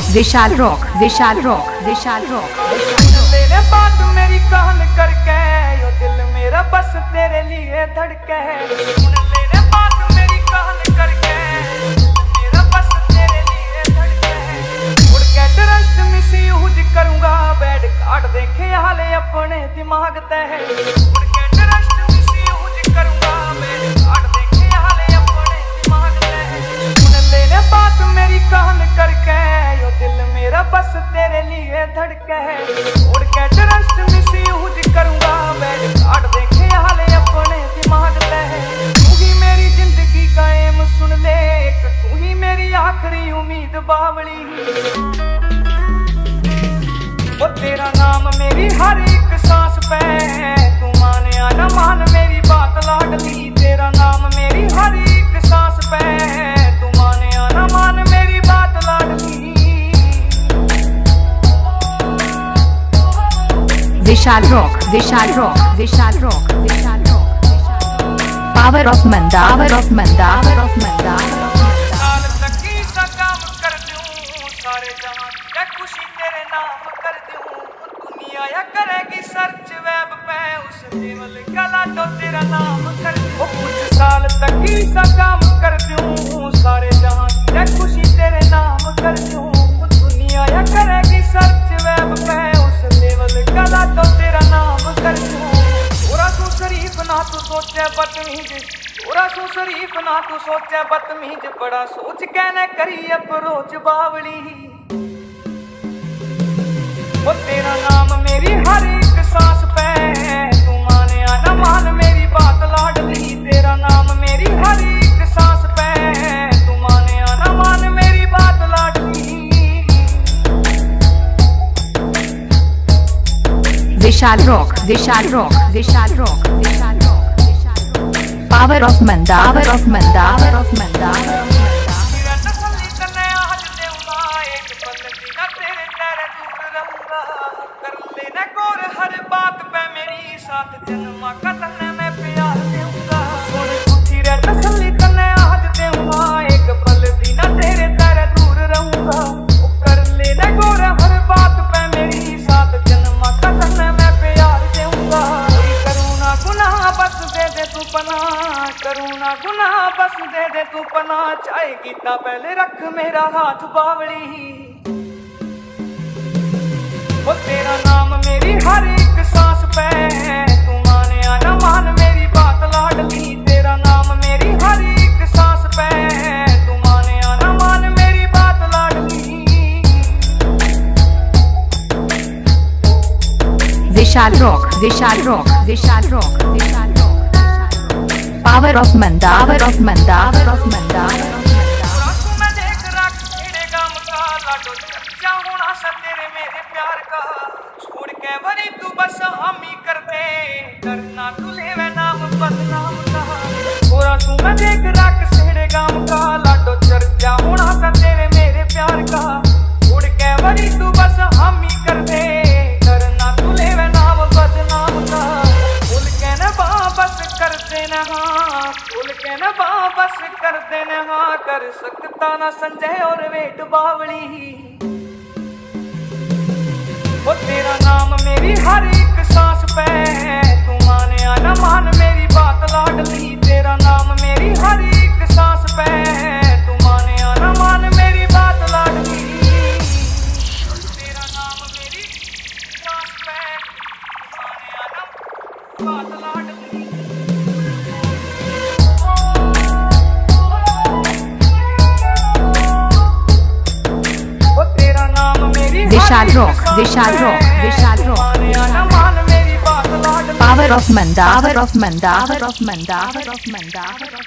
विशाल rock, Vishal rock, Vishal rock. तेरे बात मेरी कान करके यो दिल मेरा बस तेरे लिए धड़के। सुन ले बात मेरी कान करके मेरा बस तेरे लिए धड़के। उड़ के ट्रस्ट मिस यूज करूंगा बैड कार्ड देखे हाले अपने दिमाग तय। उड़ के ट्रस्ट मिस यूज करूंगा बैड कार्ड देखे हाले अपने दिमाग तय। सुन ले बात मेरी कान करके यो दिल मेरा बस तेरे लिए धड़के। उड़ के ट्रस्ट मिस यूज करूंगा बैड कार्ड देखे हाले अपने दिमाग तय। तू ही मेरी जिंदगी का एम सुन ले तू ही मेरी आखिरी उम्मीद बावली। वो तेरा नाम मेरी हर एक सांस पे तू माने या न मान मेरी बात लाडली। तेरा नाम मेरी हर एक सांस पे तू माने या न मान मेरी बात लाडली। Vishal rock, Vishal rock, Vishal rock, Vishal rock. Power of मंदा, पावर ऑफ मंदा, पावर ऑफ मंदा। साल तकी सा काम कर दूं सारे जहां क्या खुशी तेरे नाम कर दूं। दुनिया या करेगी सर्च वेब पे उस लेवल का लाडो तेरा नाम कर दूं। कुछ साल तकी सा काम कर दूं सारे जहां क्या खुशी तेरे नाम कर दूं। दुनिया या करेगी सर्च वेब पे उस लेवल का लाडो तेरा नाम कर दूं। थोड़ा सो शरीफ ना तू सोचे बदतमीज, थोड़ा सो शरीफ ना तू सोचे बदतमीज। बड़ा सोच कहने करी अप्रोच बावली। वो तेरा नाम मेरी हर एक सांस पे तू माने या न मान मेरी बात लाडली। तेरा नाम मेरी हर एक सांस पे तू माने या न मान मेरी बात लाडली। Vishal rock, Vishal rock, Vishal rock, Vishal rock. Power of मंदा, पावर ऑफ मंदा, पावर ऑफ मंदा। हर बात पे मेरी साथ जन्मा का तन्ने मैं प्यार दूंगा। सुन खुशी रे तसल्ली तन्ने आज दूंगा एक पल भी ना तेरे तेरे दूर रहूंगा। कर लेना गोर हर बात पे मेरी साथ जन्मा का तन्ने मैं प्यार दूंगा। करूँ गुनाह बस दे दे तू पना, करूँ गुनाह बस दे दे तू पना। चाहे गीता पहले रख मेरा हाथ बावली। वो तेरा नाम मेरी हर एक सांस पे तू माने या न मान मेरी बात लाडली। तेरा नाम मेरी हर एक सांस पे तू माने या न मान मेरी बात लाडली। Vishal rock, Vishal rock, Vishal rock, Vishal rock. Power of मंदा, पावर ऑफ मंदा, पावर ऑफ मंदा। छोड़ के भरी तू बस हामी कर दे करना तू लेवे नाम बदनाम का। थोड़ा तू मैं देख रख सेड़े गाम का लाडो चर्चा होना सा तेरे मेरे प्यार का। छोड़ के भरी तू बस हामी कर दे करना तू लेवे नाम बदनाम का। भूल के न वापस कर देना हाँ, भूल के न वापस कर देना हाँ। कर सकता ना संजय और वेट बावली। वो तेरा नाम मेरी हर एक सांस पे तू माने या न मान मेरी बात लाडली। तेरा नाम मेरी हर एक सांस पे तू माने या न मान मेरी बात लाडली। तेरा नाम मेरी सांस पे तू माने या न बात लाडली। वो तेरा नाम मेरी Vishal rock, Vishal rock, Vishal rock. Power of मंदा, पावर ऑफ मंदा, पावर ऑफ मंदा, पावर ऑफ मंदा।